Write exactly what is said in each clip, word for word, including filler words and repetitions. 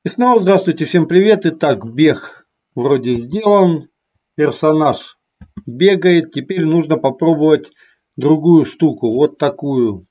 И снова здравствуйте, всем привет. Итак, бег вроде сделан, персонаж бегает. Теперь нужно попробовать другую штуку, вот такую.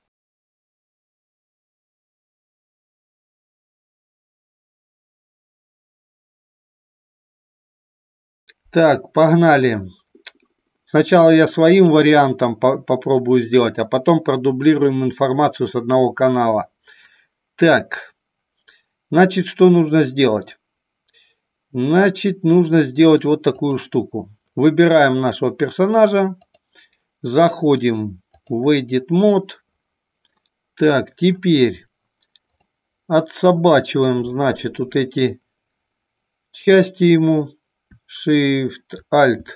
Так, погнали. Сначала я своим вариантом по попробую сделать, а потом продублируем информацию с одного канала. Так, значит, что нужно сделать? Значит, нужно сделать вот такую штуку. Выбираем нашего персонажа, заходим в Edit Mode. Так, теперь отсобачиваем, значит, вот эти части ему. Shift-Alt.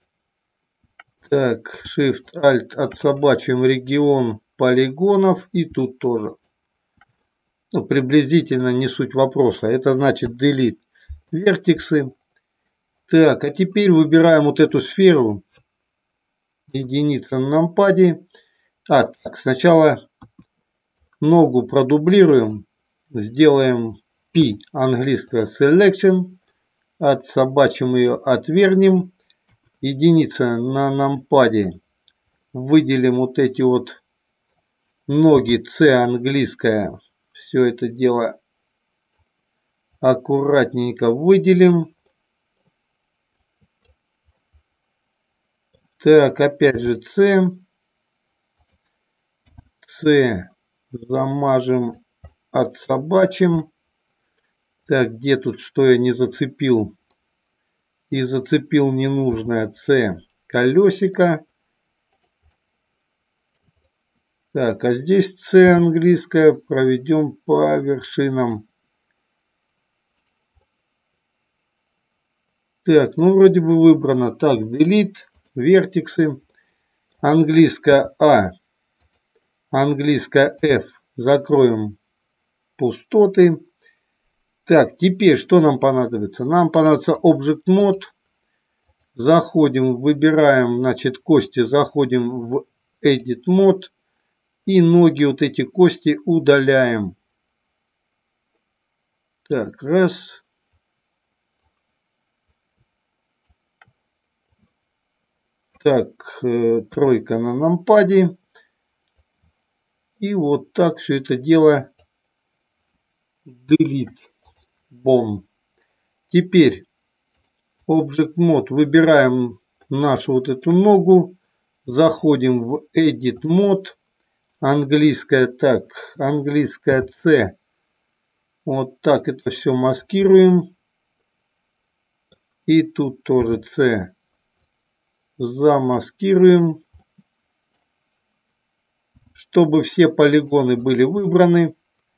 Так, Shift-Alt, отсобачиваем регион полигонов. И тут тоже. Ну, приблизительно не суть вопроса. Это значит Delete вертексы. Так, а теперь выбираем вот эту сферу. Единица на нампаде. А, так, сначала ногу продублируем. Сделаем P, английское Selection. Отсобачим ее, отвернем. Единица на нампаде. Выделим вот эти вот ноги, C английская. Все это дело аккуратненько выделим. Так, опять же C. C замажем, отсобачим. Так, где тут, что я не зацепил? И зацепил ненужное C колесико. Так, а здесь C английская проведем по вершинам. Так, ну вроде бы выбрано. Так, Delete, вертексы. Английская A, английская F. Закроем пустоты. Так, теперь что нам понадобится? Нам понадобится Object Mode. Заходим, выбираем, значит, кости, заходим в Edit Mode. И ноги, вот эти кости удаляем. Так, раз. Так, э, тройка на нампаде. И вот так все это дело Delete. Бом. Теперь Object Mode, выбираем нашу вот эту ногу. Заходим в Edit Mode. Английская, так, английская C. Вот так это все маскируем. И тут тоже C. Замаскируем. Чтобы все полигоны были выбраны.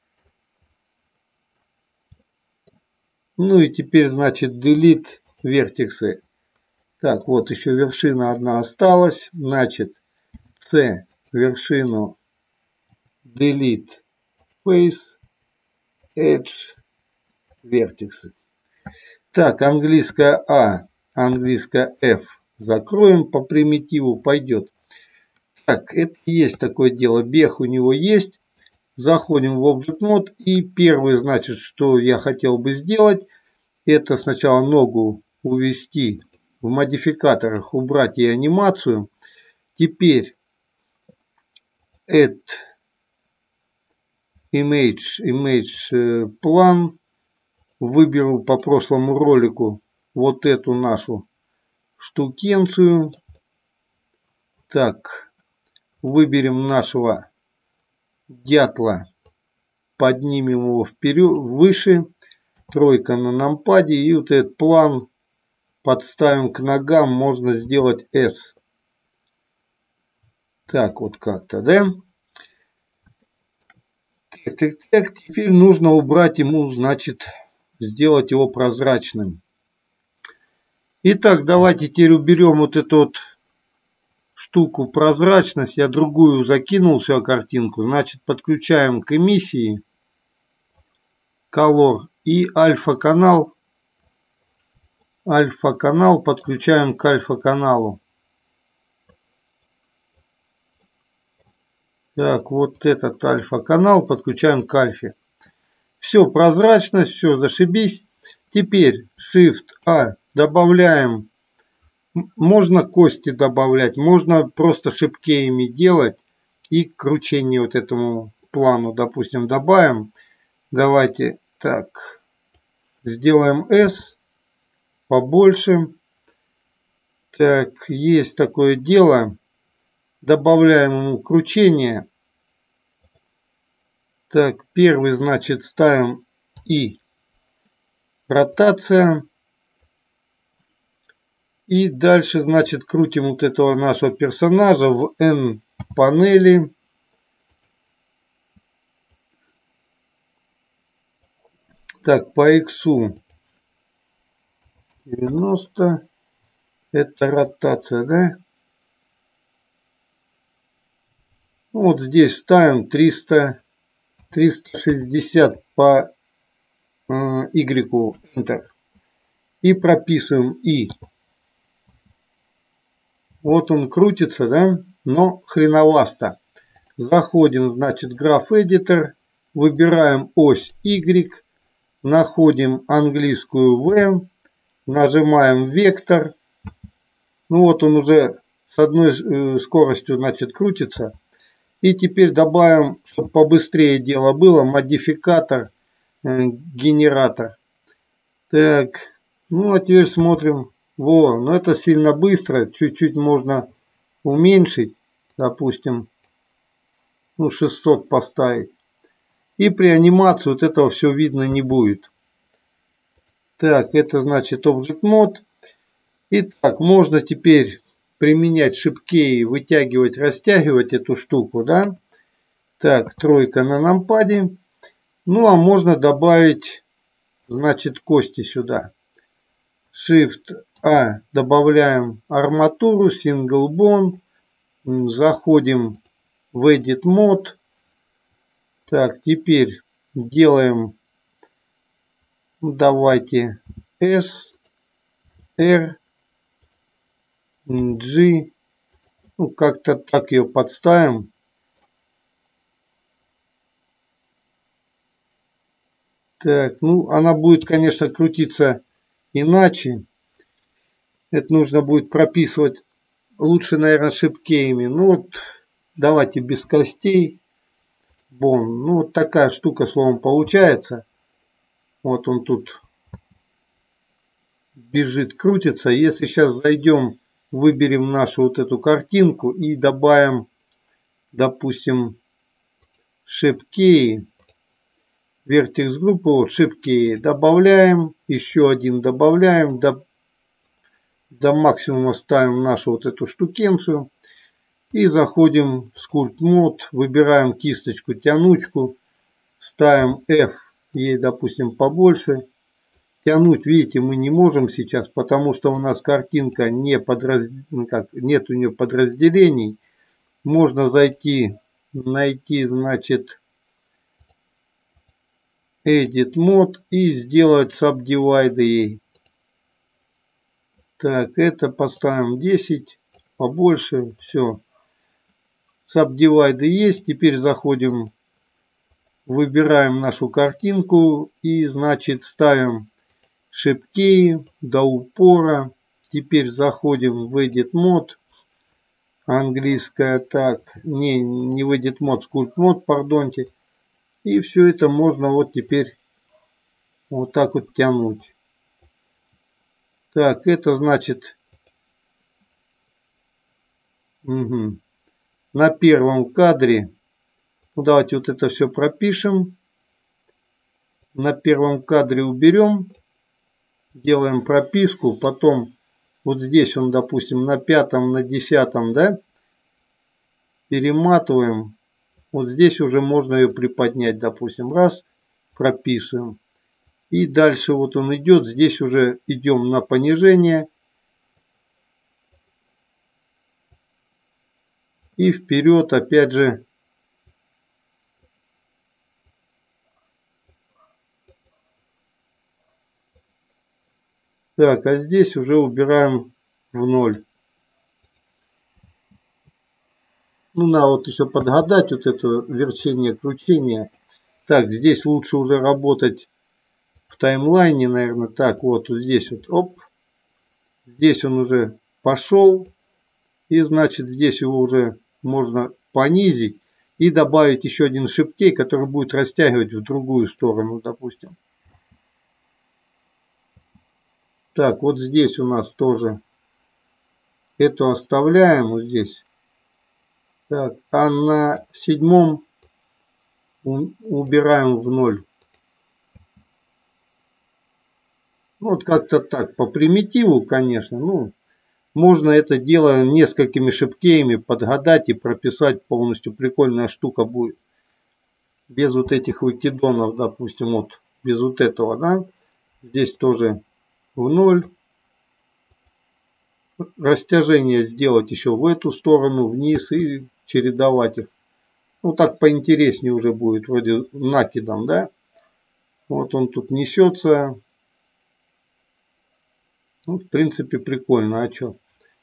Ну и теперь, значит, Delete вертексы. Так, вот еще вершина одна осталась. Значит, C, вершину, Delete Face, Edge, вертексы. Так, английская A, английская F. Закроем по примитиву, пойдет. Так, это есть такое дело. Бег у него есть. Заходим в Object Mode. И первое, значит, что я хотел бы сделать, это сначала ногу увести в модификаторах, убрать ей анимацию. Теперь Add Image, Image план. Выберу по прошлому ролику вот эту нашу штукенцию. Так, выберем нашего дятла, поднимем его вперед, выше. Тройка на нампаде. И вот этот план подставим к ногам. Можно сделать S. Так вот как-то, да? Так, так, так. Теперь нужно убрать ему, значит, сделать его прозрачным. Итак, давайте теперь уберем вот эту вот штуку прозрачность. Я другую закинул все картинку. Значит, подключаем к эмиссии Color и альфа-канал. Альфа-канал подключаем к альфа-каналу. Так, вот этот альфа-канал подключаем к альфе. Все, прозрачность, все, зашибись. Теперь Shift-A добавляем. Можно кости добавлять, можно просто шипкеями делать и кручение вот этому плану, допустим, добавим. Давайте так, сделаем S побольше. Так, есть такое дело. Добавляем ему кручение. Так, первый, значит, ставим И. Ротация. И дальше, значит, крутим вот этого нашего персонажа в N панели. Так, по X девяносто. Это ротация, да? Вот здесь ставим триста, триста шестьдесят по э, Y. Enter. И прописываем И. Вот он крутится, да? Но хреновасто. Заходим, значит, Graph Editor. Выбираем ось Y. Находим английскую V. Нажимаем вектор. Ну вот он уже с одной э, скоростью, значит, крутится. И теперь добавим, чтобы побыстрее дело было, модификатор, э, генератор. Так, ну а теперь смотрим. Во, но это сильно быстро. Чуть-чуть можно уменьшить. Допустим, ну шестьсот поставить. И при анимации вот этого все видно не будет. Так, это значит Object Mode. Итак, можно теперь применять шипкеи, вытягивать, растягивать эту штуку, да. Так, тройка на нампаде. Ну, а можно добавить, значит, кости сюда. Shift-A, добавляем арматуру, Single Bond. Заходим в Edit Mode. Так, теперь делаем, давайте, S, R, G. Ну, как-то так ее подставим. Так, ну, она будет, конечно, крутиться иначе. Это нужно будет прописывать лучше, наверное, шипкеями. Ну, вот, давайте без костей. Бон. Ну, вот такая штука, словом, получается. Вот он тут бежит, крутится. Если сейчас зайдем, выберем нашу вот эту картинку и добавим, допустим, шипкеи. Vertex группу, вот, шипкеи добавляем. Еще один добавляем. До, до максимума ставим нашу вот эту штукенцию. И заходим в Sculpt Mode. Выбираем кисточку, тянучку. Ставим F. Ей, допустим, побольше. Тянуть, видите, мы не можем сейчас, потому что у нас картинка не подраз... как, нет у нее подразделений. Можно зайти, найти, значит, Edit Mode и сделать Subdivide ей. Так, это поставим десять, побольше, все. Subdivide есть, теперь заходим, выбираем нашу картинку и, значит, ставим шипкеи до упора. Теперь заходим в Edit Mode. Английская, так, не, не в Edit Mode, Sculpt Mode, пардонте. И все это можно вот теперь вот так вот тянуть. Так, это значит, угу, на первом кадре, ну, давайте вот это все пропишем. На первом кадре уберем. Делаем прописку, потом вот здесь он, допустим, на пятом, на десятом, да, перематываем. Вот здесь уже можно ее приподнять, допустим, раз, прописываем. И дальше вот он идет, здесь уже идем на понижение. И вперед, опять же, так, а здесь уже убираем в ноль. Ну, надо вот еще подгадать вот это верчение, кручение. Так, здесь лучше уже работать в таймлайне, наверное. Так, вот, вот здесь вот, оп. Здесь он уже пошел. И значит, здесь его уже можно понизить. И добавить еще один шипкей, который будет растягивать в другую сторону, допустим. Так, вот здесь у нас тоже. Эту оставляем вот здесь. Так, а на седьмом убираем в ноль. Вот как-то так, по примитиву, конечно. Ну, можно это дело несколькими шипкеями подгадать и прописать полностью. Прикольная штука будет. Без вот этих выкидонов, допустим, вот без вот этого, да. Здесь тоже в ноль. Растяжение сделать еще в эту сторону, вниз и чередовать их. Ну так поинтереснее уже будет, вроде накидом, да. Вот он тут несется. Ну, в принципе, прикольно. А что?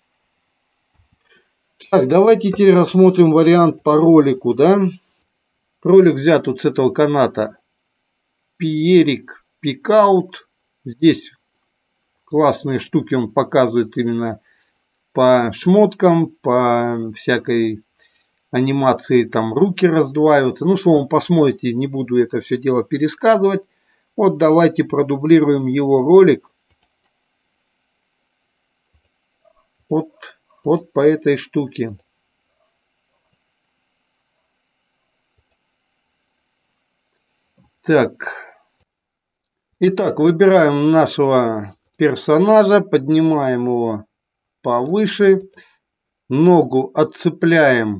Так, давайте теперь рассмотрим вариант по ролику, да. Ролик взят вот с этого каната Пиерик Пикаут. Здесь классные штуки он показывает именно по шмоткам, по всякой анимации, там руки раздваиваются. Ну, словом, посмотрите, не буду это все дело пересказывать. Вот давайте продублируем его ролик. Вот, вот по этой штуке. Так. Итак, выбираем нашего персонажа, поднимаем его повыше. Ногу отцепляем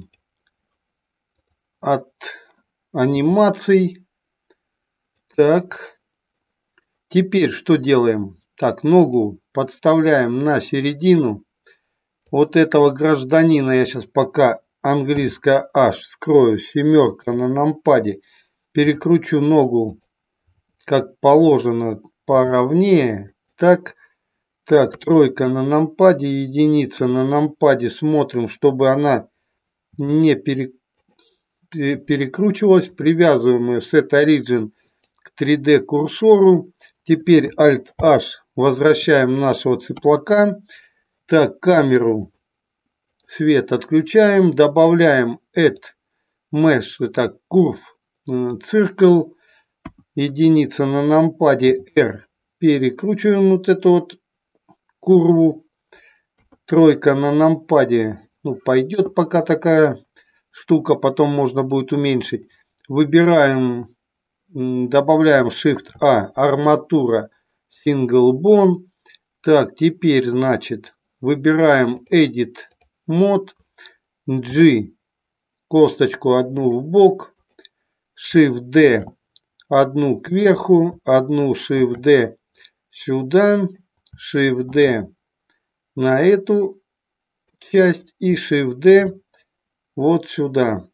от анимаций. Так. Теперь что делаем? Так, ногу подставляем на середину. Вот этого гражданина я сейчас пока английское H скрою, семерка на нампаде. Перекручу ногу как положено поровнее. Так, так, тройка на нампаде, единица на нампаде. Смотрим, чтобы она не пере, перекручивалась. Привязываем ее Set Origin к три дэ курсору. Теперь Alt-H возвращаем нашего цыплака. Так, камеру, свет отключаем, добавляем Add Mesh, так, Curve Circle, единица на нампаде R, перекручиваем вот эту вот курву, тройка на нампаде, ну, пойдет пока такая штука, потом можно будет уменьшить. Выбираем, добавляем Shift-A, арматура, Single Bone. Так, теперь, значит, выбираем Edit Mode, G, косточку одну в бок, Shift-D, одну кверху, одну Shift-D сюда, Shift-D на эту часть и Shift-D вот сюда.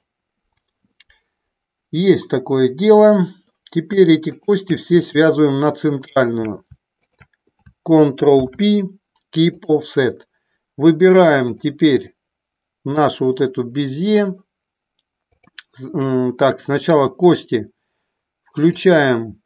Есть такое дело. Теперь эти кости все связываем на центральную. Control-P, Keep Offset. Выбираем теперь нашу вот эту безье. Так, сначала кости включаем.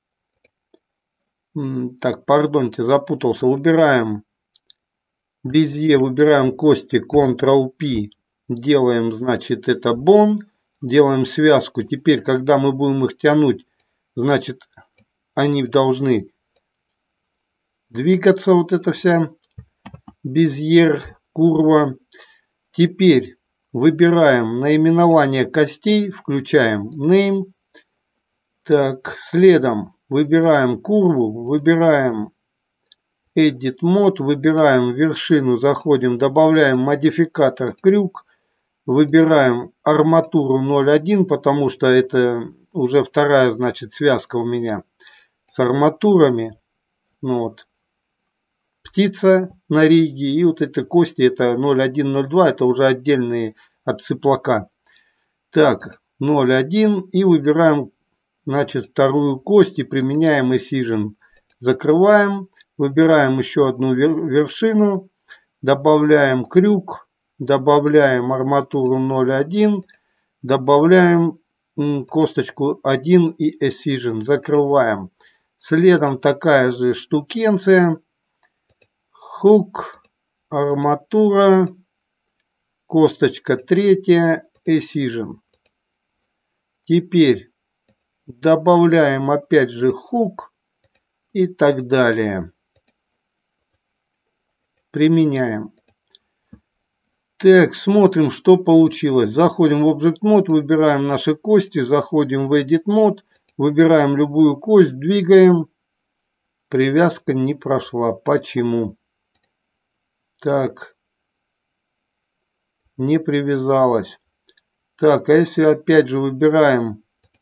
Так, пардоньте, запутался. Выбираем безье, выбираем кости, Control-P. Делаем, значит, это Bone. Делаем связку. Теперь, когда мы будем их тянуть, значит, они должны двигаться. Вот эта вся безьер, курва. Теперь выбираем наименование костей, включаем Name. Так, следом выбираем курву, выбираем Edit Mode, выбираем вершину, заходим, добавляем модификатор крюк. Выбираем арматуру ноль один, потому что это уже вторая, значит, связка у меня с арматурами. Ну, вот. Птица на риге и вот эти кости, это ноль один ноль два, это уже отдельные от цыплака. Так, ноль один и выбираем, значит, вторую кость и применяем Incision. Закрываем, выбираем еще одну вершину, добавляем крюк. Добавляем арматуру ноль один, добавляем косточку один и Excision. Закрываем. Следом такая же штукенция. Хук, арматура, косточка третья, Excision. Теперь добавляем опять же хук и так далее. Применяем. Так, смотрим, что получилось. Заходим в Object Mode, выбираем наши кости, заходим в Edit Mode, выбираем любую кость, двигаем. Привязка не прошла. Почему? Так, не привязалась. Так, а если опять же выбираем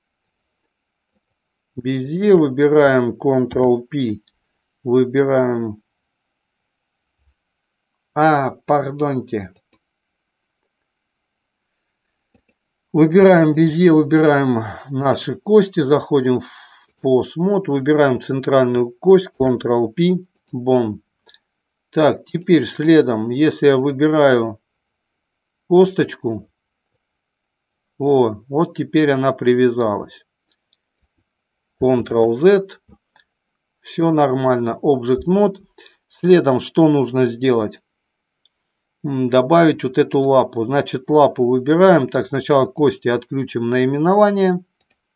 Bezier, выбираем Ctrl-P, выбираем... А, пардоньте. Выбираем Bezier, выбираем наши кости, заходим в Pose Mode, выбираем центральную кость, Ctrl-P, Bone. Так, теперь следом, если я выбираю косточку, о, вот теперь она привязалась. Ctrl-Z, все нормально, Object Mode. Следом, что нужно сделать? Добавить вот эту лапу. Значит, лапу выбираем. Так, сначала кости отключим наименование.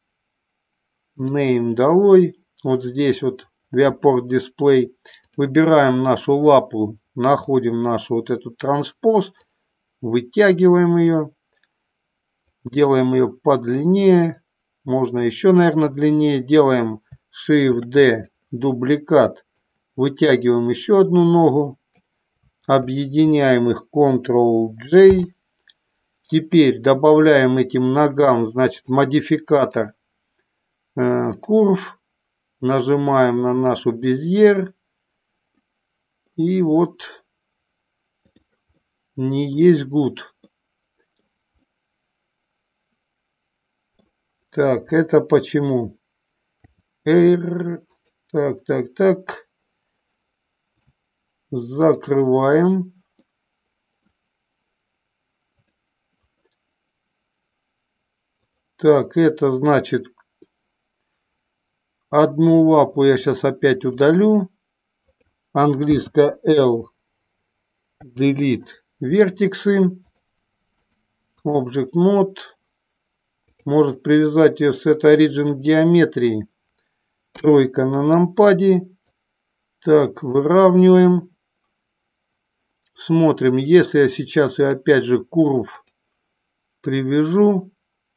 Name долой. Вот здесь вот Viewport Display. Выбираем нашу лапу. Находим нашу вот эту транспоз. Вытягиваем ее. Делаем ее подлиннее. Можно еще, наверное, длиннее. Делаем Shift-D. Дубликат. Вытягиваем еще одну ногу. Объединяем их Ctrl-J. Теперь добавляем этим ногам, значит, модификатор э, Curve. Нажимаем на нашу Bezier. И вот не есть good. Так, это почему? R. Так, так, так. Закрываем. Так, это значит, одну лапу я сейчас опять удалю. Английская L. Delete вертексы. Object Mode. Может привязать ее с этой Origin геометрии. Тройка на нампаде. Так, выравниваем. Смотрим, если я сейчас и опять же Curve привяжу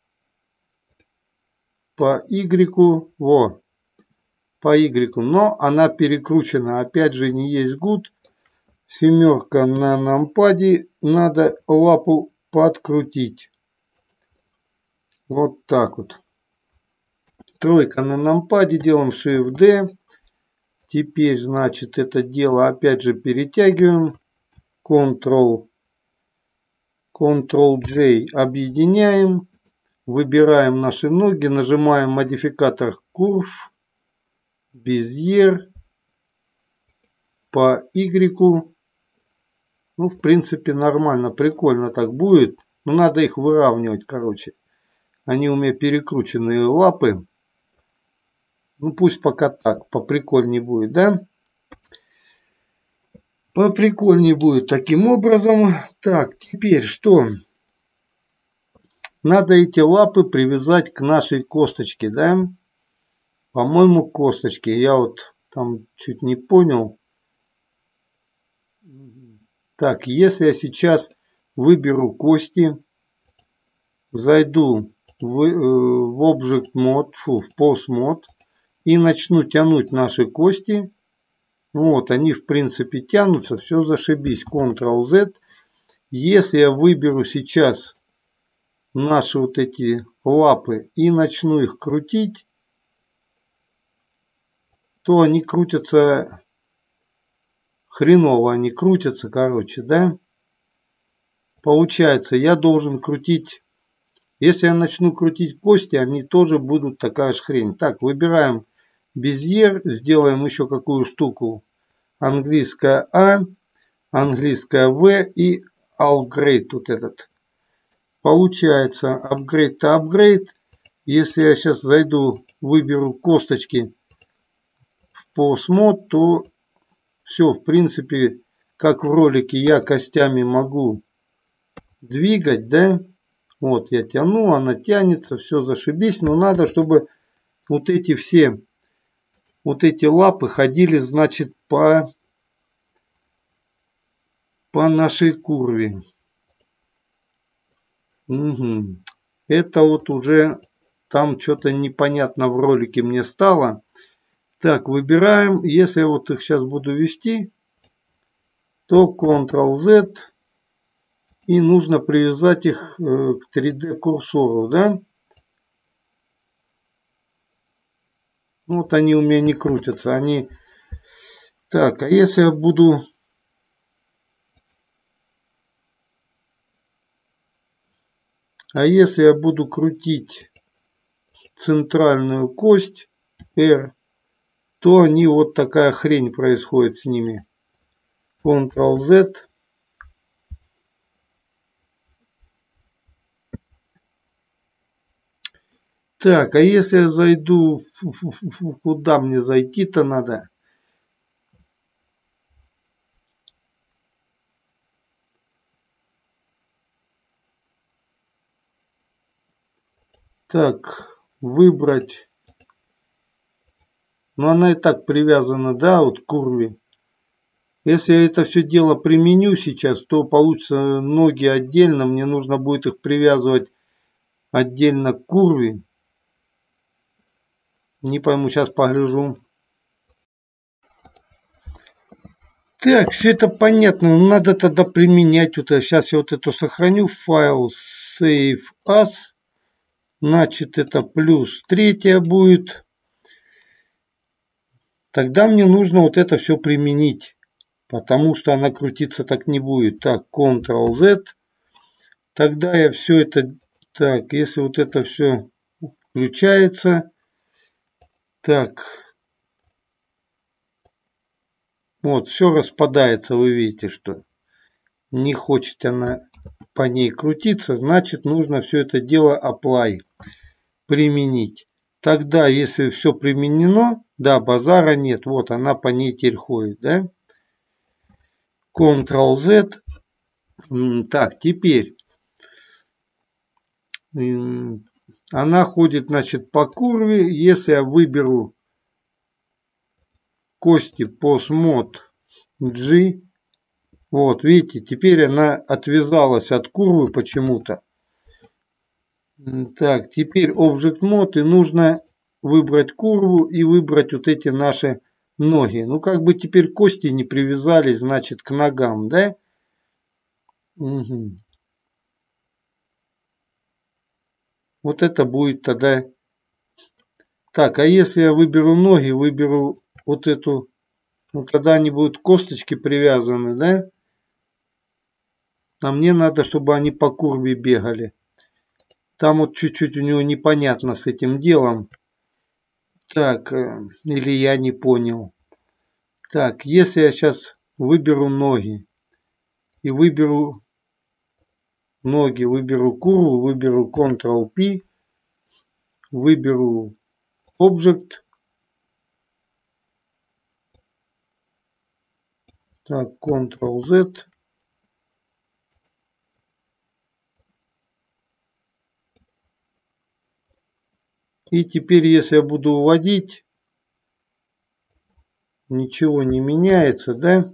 по Y, во, по Y, но она перекручена, опять же не есть good. Семерка на нампаде, надо лапу подкрутить. Вот так вот. Тройка на нампаде, делаем Shift-D. Теперь, значит, это дело опять же перетягиваем. Ctrl, Ctrl-J объединяем. Выбираем наши ноги, нажимаем модификатор Curve, Bezier, по Y. Ну, в принципе, нормально, прикольно так будет. Но надо их выравнивать, короче. Они у меня перекрученные лапы. Ну, пусть пока так, поприкольнее будет, да? Поприкольнее будет таким образом. Так, теперь что? Надо эти лапы привязать к нашей косточке, да? По-моему, косточке. Я вот там чуть не понял. Так, если я сейчас выберу кости, зайду в, в Object Mode, фу, в Pose Mode и начну тянуть наши кости. Вот, они в принципе тянутся, все зашибись. Ctrl-Z. Если я выберу сейчас наши вот эти лапы и начну их крутить, то они крутятся хреново, они крутятся, короче, да? Получается, я должен крутить, если я начну крутить кости, они тоже будут такая же хрень. Так, выбираем Bezier, сделаем еще какую штуку. Английская А, английская В и Upgrade тут этот. Получается, upgrade to upgrade. если я сейчас зайду, выберу косточки по смот, то все, в принципе, как в ролике, я костями могу двигать, да. Вот я тяну, она тянется, все зашибись. Но надо, чтобы вот эти все, вот эти лапы ходили, значит, по, по нашей курве. Угу. Это вот уже там что-то непонятно в ролике мне стало. Так, выбираем. Если я вот их сейчас буду вести, то контрол зет. И нужно привязать их к три дэ курсору, да? Вот они у меня не крутятся. Они... Так, а если я буду... А если я буду крутить центральную кость R, то они вот такая хрень происходит с ними. контрол зет. Так, а если я зайду... Куда мне зайти-то надо? Так, выбрать. Но она и так привязана, да, вот к курве. Если я это все дело применю сейчас, то получится ноги отдельно. Мне нужно будет их привязывать отдельно к курве. Не пойму, сейчас погляжу. Так, все это понятно. Надо тогда применять. Вот сейчас я вот это сохраню. Файл save as. Значит, это плюс третья будет. Тогда мне нужно вот это все применить. Потому что она крутиться так не будет. Так, контрол зет. Тогда я все это... Так, если вот это все включается. Так. Вот, все распадается. Вы видите, что не хочет она по ней крутиться. Значит, нужно все это дело apply. Применить. Тогда, если все применено, да, базара нет. Вот она по ней теперь ходит, да? контрол зет. Так, теперь она ходит, значит, по курве. Если я выберу кости по смот G, вот, видите, теперь она отвязалась от курвы почему-то. Так, теперь Object Mode, и нужно выбрать курву и выбрать вот эти наши ноги. Ну, как бы теперь кости не привязались, значит, к ногам, да? Угу. Вот это будет тогда... Так, а если я выберу ноги, выберу вот эту... Ну, тогда они будут косточки привязаны, да? А мне надо, чтобы они по курве бегали. Там вот чуть-чуть у него непонятно с этим делом. Так, или я не понял. Так, если я сейчас выберу ноги и выберу ноги, выберу курву, выберу контрол пи, выберу Object. Так, контрол зет. И теперь, если я буду уводить, ничего не меняется, да?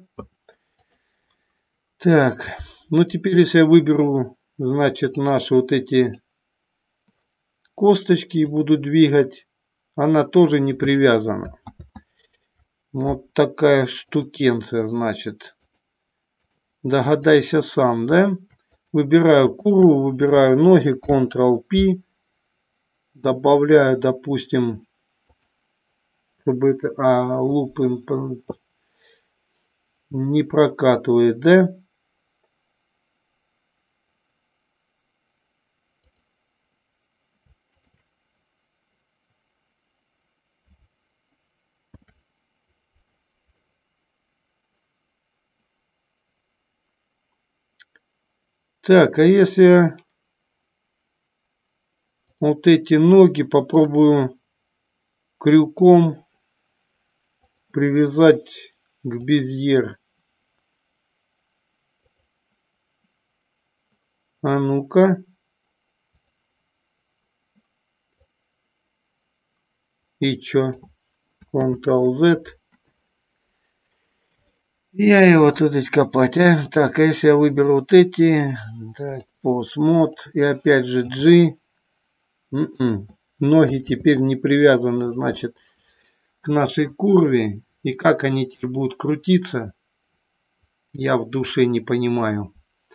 Так, ну теперь, если я выберу, значит, наши вот эти косточки и буду двигать, она тоже не привязана. Вот такая штукенция, значит. Догадайся сам, да? Выбираю курву, выбираю ноги, контрол пи. Добавляю, допустим, чтобы это а, луп не прокатывает, да? Так, а если вот эти ноги попробую крюком привязать к безьер. А ну-ка. И чё? контрол-зет. Я его тут ведь копать, а? Так, а если я выберу вот эти, так, посмот и опять же G, м-м. Ноги теперь не привязаны, значит, к нашей курве, и как они теперь будут крутиться, я в душе не понимаю.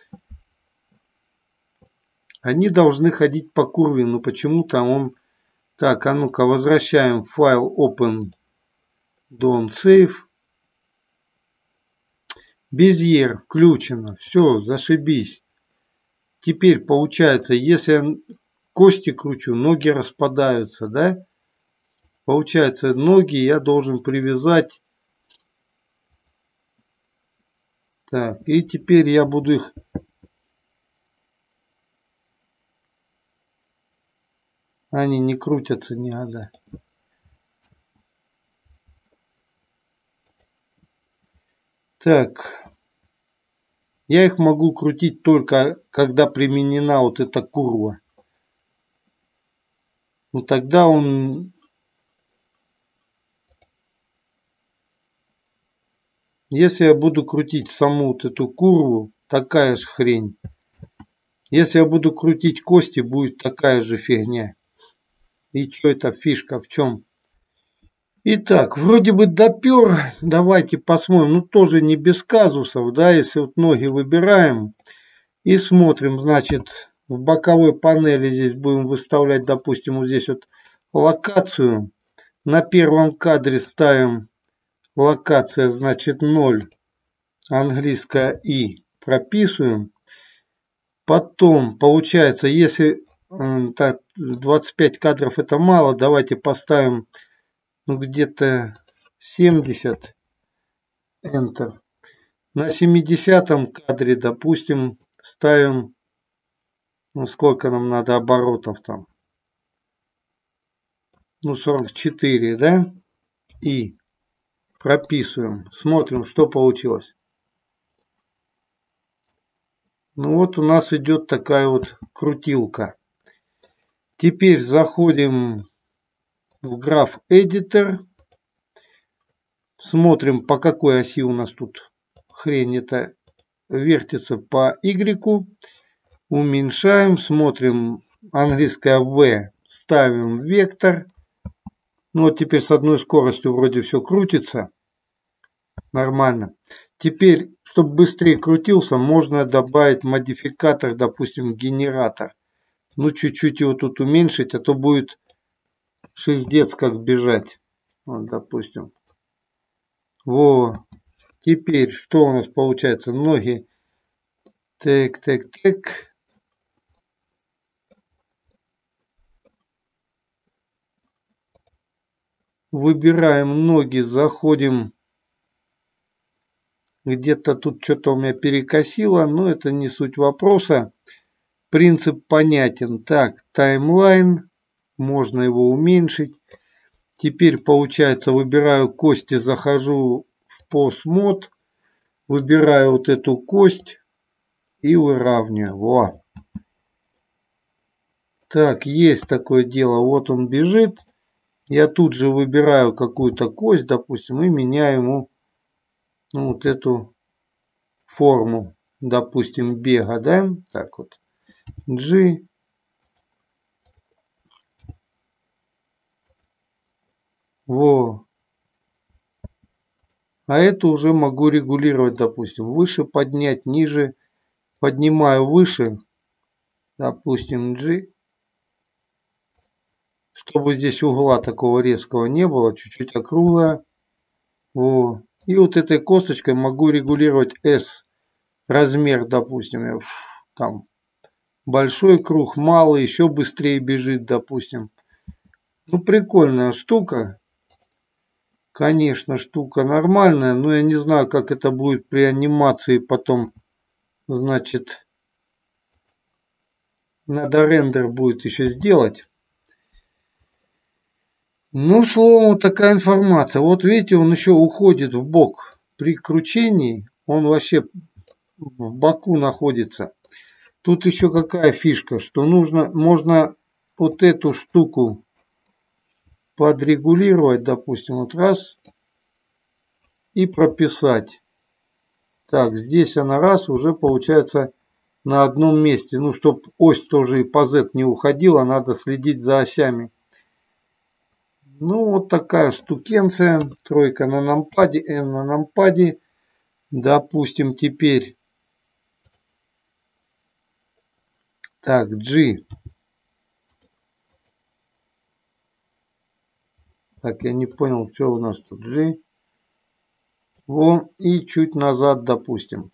Они должны ходить по курве, но почему-то он... Так, а ну-ка, возвращаем файл open, don't save. Безьер включено, все, зашибись. Теперь получается, если я кости кручу, ноги распадаются, да? Получается, ноги я должен привязать. Так, и теперь я буду их... Они не крутятся никогда. Так. Я их могу крутить только, когда применена вот эта курва. Ну тогда он... Если я буду крутить саму вот эту курву, такая же хрень. Если я буду крутить кости, будет такая же фигня. И что это фишка в чем? Итак, вроде бы допер. Давайте посмотрим. Ну тоже не без казусов, да, если вот ноги выбираем. И смотрим, значит, в боковой панели здесь будем выставлять, допустим, вот здесь вот локацию. На первом кадре ставим локация, значит, ноль, английская И, прописываем. Потом, получается, если так, двадцать пять кадров это мало, давайте поставим ну, где-то семьдесят, Enter. На семидесятом кадре, допустим, ставим, ну сколько нам надо оборотов там, ну сорок четыре, да, и прописываем, смотрим, что получилось. Ну вот у нас идет такая вот крутилка. Теперь заходим в граф Editor, смотрим, по какой оси у нас тут хрень это вертится, по Y, уменьшаем, смотрим, английская V, ставим вектор. Ну вот теперь с одной скоростью вроде все крутится. Нормально. Теперь, чтобы быстрее крутился, можно добавить модификатор, допустим, генератор. Ну, чуть-чуть его тут уменьшить, а то будет шиздец как бежать. Вот, допустим. Во. Теперь, что у нас получается? Ноги. Так, так, так. Выбираем ноги, заходим. Где-то тут что-то у меня перекосило, но это не суть вопроса. Принцип понятен. Так, таймлайн. Можно его уменьшить. Теперь, получается, выбираю кости, захожу в посмод. Выбираю вот эту кость и выравниваю. Во. Так, есть такое дело. Вот он бежит. Я тут же выбираю какую-то кость, допустим, и меняю ему ну, вот эту форму, допустим, бега, да? Так вот. G. Во. А это уже могу регулировать, допустим, выше поднять, ниже. Поднимаю выше, допустим, G. Чтобы здесь угла такого резкого не было, чуть-чуть округлая. Во. И вот этой косточкой могу регулировать S. Размер, допустим, там большой круг, малый, еще быстрее бежит, допустим. Ну, прикольная штука. Конечно, штука нормальная, но я не знаю, как это будет при анимации потом. Значит, надо рендер будет еще сделать. Ну, словом, такая информация. Вот видите, он еще уходит в бок. При кручении он вообще в боку находится. Тут еще какая фишка, что нужно, можно вот эту штуку подрегулировать, допустим, вот раз и прописать. Так, здесь она раз уже получается на одном месте. Ну, чтобы ось тоже и по Z не уходила, надо следить за осями. Ну, вот такая штукенция. Тройка на нампаде, N на нампаде. Допустим, теперь. Так, G. Так, я не понял, что у нас тут G. Вон и чуть назад, допустим.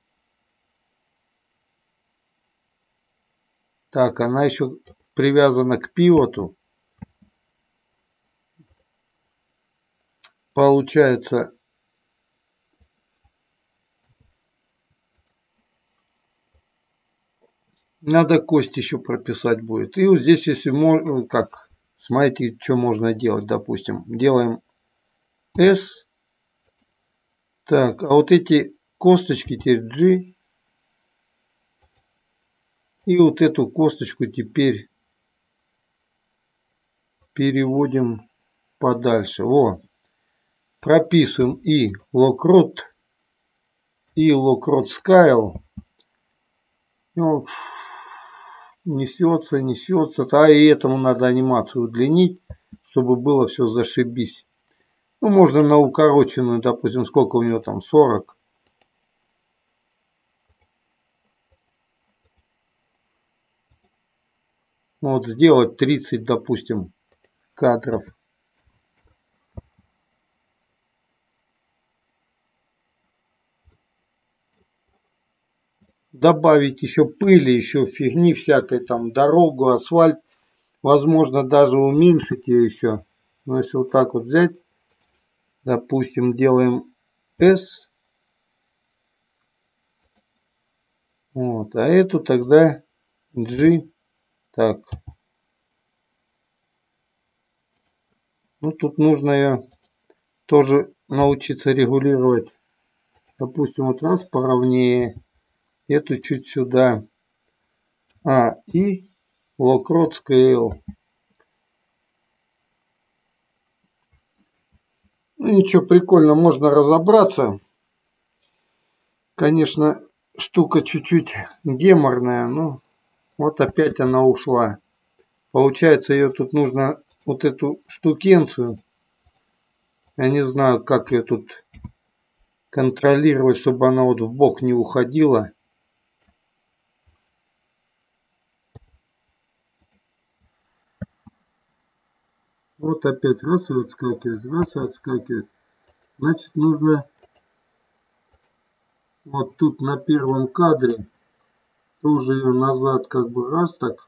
Так, она еще привязана к пивоту. Получается, надо кость еще прописать будет. И вот здесь, если можно, как, смотрите, что можно делать, допустим. Делаем S. Так, а вот эти косточки теперь G. И вот эту косточку теперь переводим подальше. Во. Прописываем и Lockrut, и Lockrut Scale. Ну, несется, несется. А и этому надо анимацию удлинить, чтобы было все зашибись. Ну, можно на укороченную, допустим, сколько у него там, сорок. Вот сделать тридцать, допустим, кадров. Добавить еще пыли, еще фигни всякой, там дорогу, асфальт. Возможно, даже уменьшить ее еще. Но если вот так вот взять, допустим, делаем S. Вот, а эту тогда G. Так. Ну, тут нужно ее тоже научиться регулировать. Допустим, вот раз поровнее. Эту чуть сюда. А, и Lockrut Scale. Ну, ничего, прикольно, можно разобраться. Конечно, штука чуть-чуть геморная, но вот опять она ушла. Получается, ее тут нужно, вот эту штукенцию. Я не знаю, как ее тут контролировать, чтобы она вот в бок не уходила. Вот опять раз и отскакивает, раз и отскакивает. Значит, нужно вот тут на первом кадре тоже ее назад как бы раз так.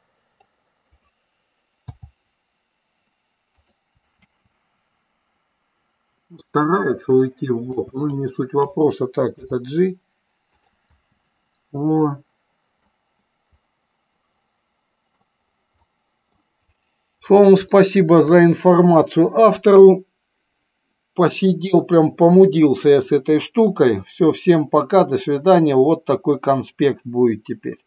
Старается уйти в бок. Ну, не суть вопроса. Так, это G. О. Словом, спасибо за информацию автору. Посидел, прям помудился я с этой штукой. Все, всем пока, до свидания. Вот такой конспект будет теперь.